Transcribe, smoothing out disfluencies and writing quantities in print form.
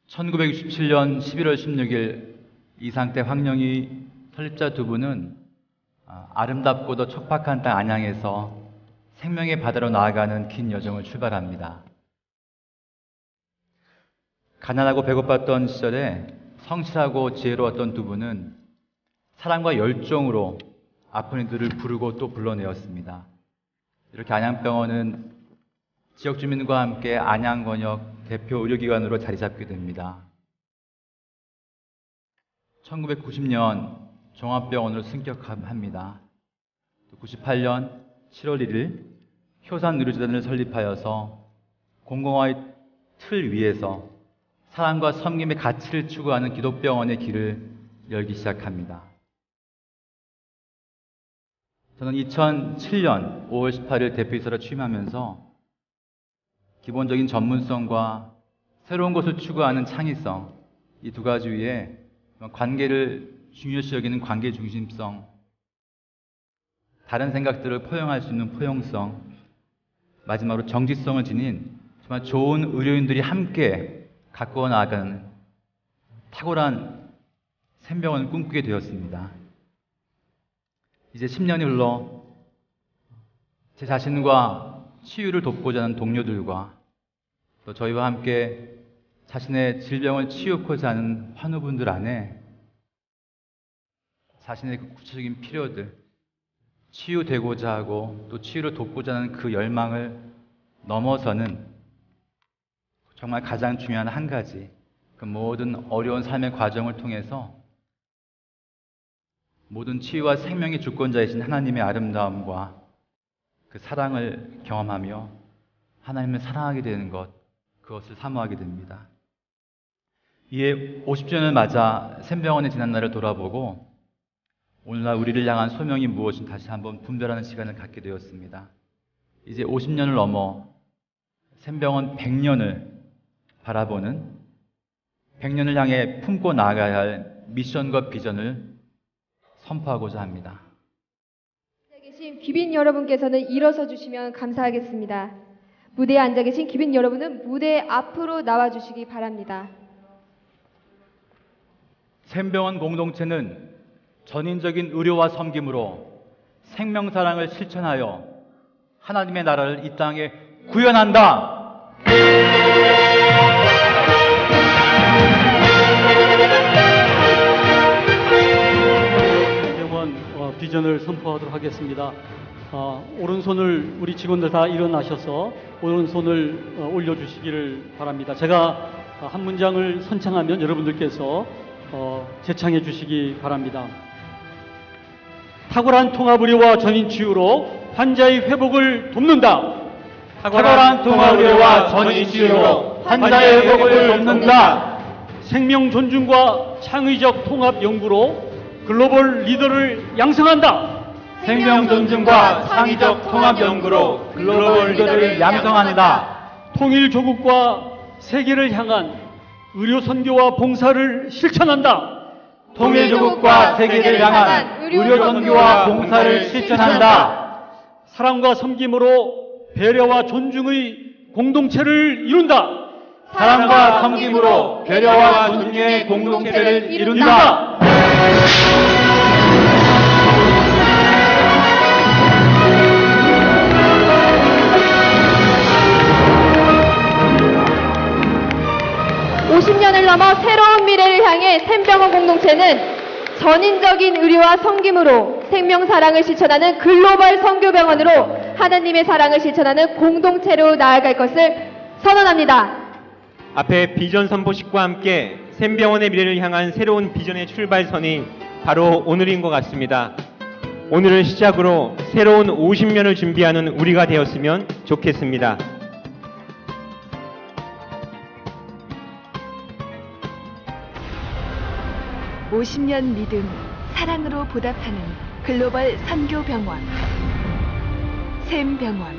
1967년 11월 16일 이상태 황령희 설립자 두 분은 아름답고도 척박한 땅 안양에서 생명의 바다로 나아가는 긴 여정을 출발합니다. 가난하고 배고팠던 시절에 성실하고 지혜로웠던 두 분은 사랑과 열정으로 아픈 이들을 부르고 또 불러내었습니다. 이렇게 안양병원은 지역 주민과 함께 안양권역 대표 의료기관으로 자리 잡게 됩니다. 1990년 종합병원으로 승격합니다. 98년 7월 1일 효산의료재단을 설립하여서 공공화의 틀 위에서 사랑과 섬김의 가치를 추구하는 기독병원의 길을 열기 시작합니다. 저는 2007년 5월 18일 대표이사로 취임하면서 기본적인 전문성과 새로운 것을 추구하는 창의성, 이 두 가지 위에 관계를 중요시 여기는 관계 중심성, 다른 생각들을 포용할 수 있는 포용성, 마지막으로 정직성을 지닌 정말 좋은 의료인들이 함께 가꾸어 나아가는 탁월한 샘병원을 꿈꾸게 되었습니다. 이제 10년이 흘러 제 자신과 치유를 돕고자 하는 동료들과 또 저희와 함께 자신의 질병을 치유하고자 하는 환우분들 안에 자신의 그 구체적인 필요들, 치유되고자 하고 또 치유를 돕고자 하는 그 열망을 넘어서는 정말 가장 중요한 한 가지, 그 모든 어려운 삶의 과정을 통해서 모든 치유와 생명의 주권자이신 하나님의 아름다움과 그 사랑을 경험하며 하나님을 사랑하게 되는 것, 그것을 사모하게 됩니다. 이에 50주년을 맞아 샘병원의 지난날을 돌아보고 오늘날 우리를 향한 소명이 무엇인지 다시 한번 분별하는 시간을 갖게 되었습니다. 이제 50년을 넘어 샘병원 100년을 바라보는 100년을 향해 품고 나아가야 할 미션과 비전을 선포하고자 합니다. 앉아 계신 귀빈 여러분께서는 일어서 주시면 감사하겠습니다. 무대에 앉아 계신 귀빈 여러분은 무대 앞으로 나와 주시기 바랍니다. 샘병원 공동체는 전인적인 의료와 섬김으로 생명사랑을 실천하여 하나님의 나라를 이 땅에 구현한다. 샘병원 비전을 선포하도록 하겠습니다. 오른손을 우리 직원들 다 일어나셔서 오른손을 올려주시기를 바랍니다. 제가 한 문장을 선창하면 여러분들께서 재창해 주시기 바랍니다. 탁월한 통합의료와 전인치유로 환자의 회복을 돕는다. 탁월한 통합의료와 전인치유로 환자의 회복을 돕는다. 생명 존중과 창의적 통합 연구로 글로벌 리더를 양성한다. 생명 존중과 창의적 통합 연구로 글로벌 리더를 양성한다. 통일 조국과 세계를 향한 의료 선교와 봉사를 실천한다. 통일 조국과 세계를 향한 의료 선교와 봉사를 실천한다. 사랑과 섬김으로 배려와 존중의 공동체를 이룬다. 사랑과 섬김으로 배려와 존중의 공동체를 이룬다. 50년을 넘어 새로운 미래를 향해 샘병원 공동체는 전인적인 의료와 섬김으로 생명사랑을 실천하는 글로벌 선교병원으로 하나님의 사랑을 실천하는 공동체로 나아갈 것을 선언합니다. 앞에 비전 선포식과 함께 샘병원의 미래를 향한 새로운 비전의 출발선이 바로 오늘인 것 같습니다. 오늘을 시작으로 새로운 50년을 준비하는 우리가 되었으면 좋겠습니다. 50년 믿음, 사랑으로 보답하는 글로벌 선교병원 샘병원.